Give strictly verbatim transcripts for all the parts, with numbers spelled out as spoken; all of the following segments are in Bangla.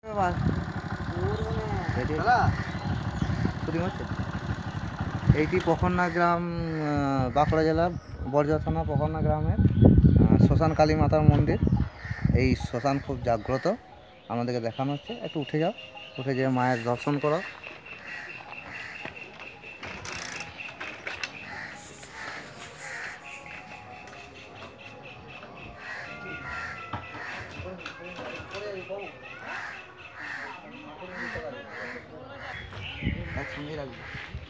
এইটি পখন্না গ্রাম, বাঁকুড়া জেলার বরজা থানা পখন্না গ্রামের শ্মশান কালী মাতার মন্দির। এই শ্মশান খুব জাগ্রত, আমাদেরকে দেখানো হচ্ছে। একটু উঠে যাও, উঠে যেয়ে মায়ের দর্শন করো। একসঙ্গে রাখবো।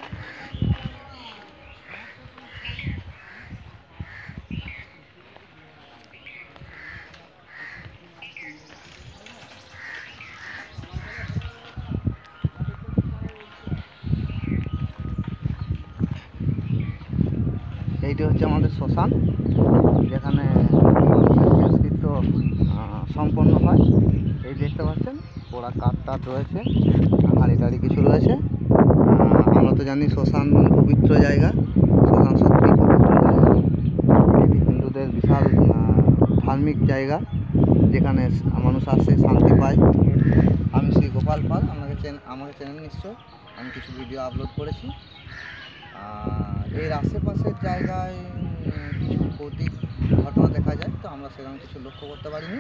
এইটি হচ্ছে আমাদের শ্মশান, যেখানে মানুষের শেষকৃত্য সম্পন্ন হয়। এই দেখতে পাচ্ছেন পোড়া কাঠ টাট রয়েছে, হাঁড়ি টাড়ি কিছু রয়েছে। আমরা তো জানি শ্মশান পবিত্র জায়গা, শ্মশান সত্যি পবিত্র জায়গা। এটি হিন্দুদের বিশাল ধার্মিক জায়গা, যেখানে মানুষ আসে শান্তি পায়। আমি শ্রী গোপাল পাল, আপনাকে চেন আমাকে চেনেন নিশ্চয়, আমি কিছু ভিডিও আপলোড করেছি। এর আশেপাশের জায়গায় কিছু ভৌতিক ঘটনা দেখা যায়, তো আমরা সেরকম কিছু লক্ষ্য করতে পারিনি।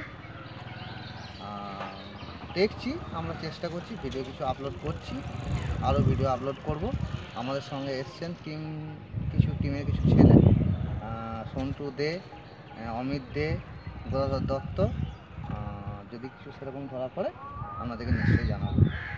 দেখছি, আমরা চেষ্টা করছি, ভিডিও কিছু আপলোড করছি, আরও ভিডিও আপলোড করব। আমাদের সঙ্গে এসছেন টিম, কিছু টিমের কিছু ছেলে, সন্টু দে, অমিত দে, গদাধর দত্ত। যদি কিছু সেরকম ধরা পড়ে আপনাদেরকে নিশ্চয়ই জানাবো।